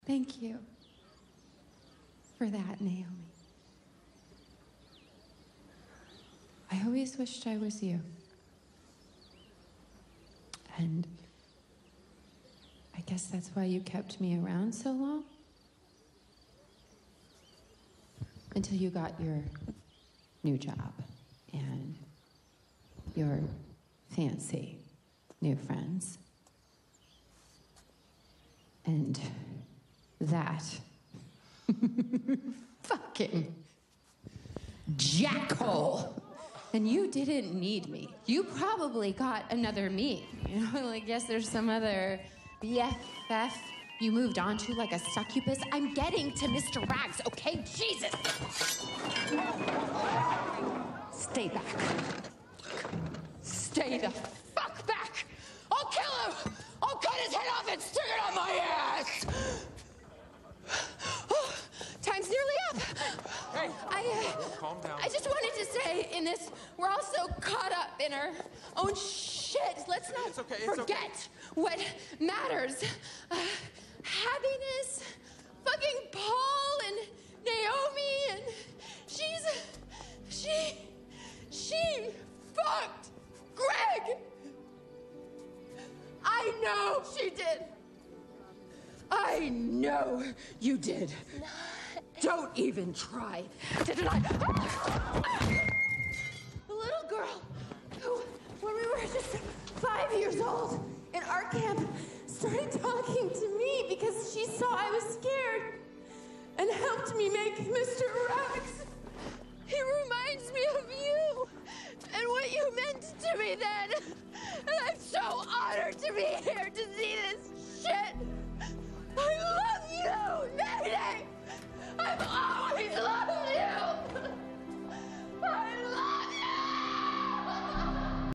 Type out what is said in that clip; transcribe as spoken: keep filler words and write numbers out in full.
Thank you for that, Naomi. I always wished I was you. And I guess that's why you kept me around so long? Until you got your new job and your fancy new friends. And that fucking jackhole. And you didn't need me. You probably got another me. You know, like, yes, there's some other B F F you moved on to like a succubus. I'm getting to Mister Rags, okay? Jesus! Stay back. Stay the fuck back! I'll kill him! I'll cut his head off and stick it on my ass! Oh, time's nearly up. Hey, I, uh, calm down. I just wanted to say in this, we're all so caught up in our own shit. Let's not It's okay, it's forget okay. what matters. Uh, happiness, fucking Paul and Naomi, and she's, she, she fucked Greg. I know she did. I know you did. Don't even try to deny. The little girl who, when we were just five years old in art camp, started talking to me because she saw I was scared and helped me make Mister Rags. He reminds me of you and what you meant to me then. And I'm so honored to be here to see this shit. I